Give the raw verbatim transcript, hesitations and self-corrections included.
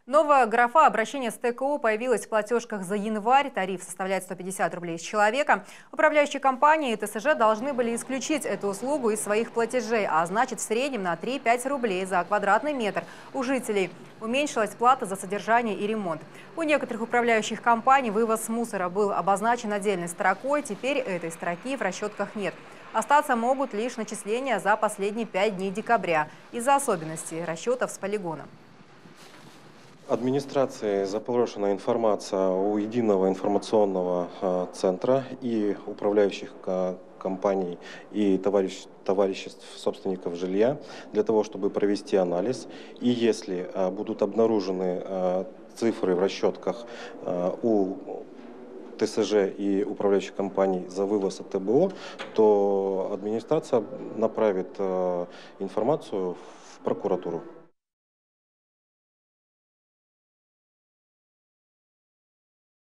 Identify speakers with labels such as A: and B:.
A: Новая графа обращения с тэ ка о появилась в платежках за январь. Тариф составляет сто пятьдесят рублей с человека. Управляющие компании и тэ эс жэ должны были исключить эту услугу из своих платежей, а значит в среднем на три-пять рублей за квадратный метр у жителей. Уменьшилась плата за содержание и ремонт. У некоторых управляющих компаний вывоз мусора был обозначен отдельной строкой. Теперь этой строки в расчетках нет. Остаться могут лишь начисления за последние пять дней декабря из-за особенностей расчетов с полигона.
B: Администрации запрошена информация у единого информационного центра и управляющих компаний и товарищ, товариществ собственников жилья для того, чтобы провести анализ. И если будут обнаружены цифры в расчетках у тэ эс жэ и управляющих компаний за вывоз от тэ бэ о, то администрация направит информацию в прокуратуру.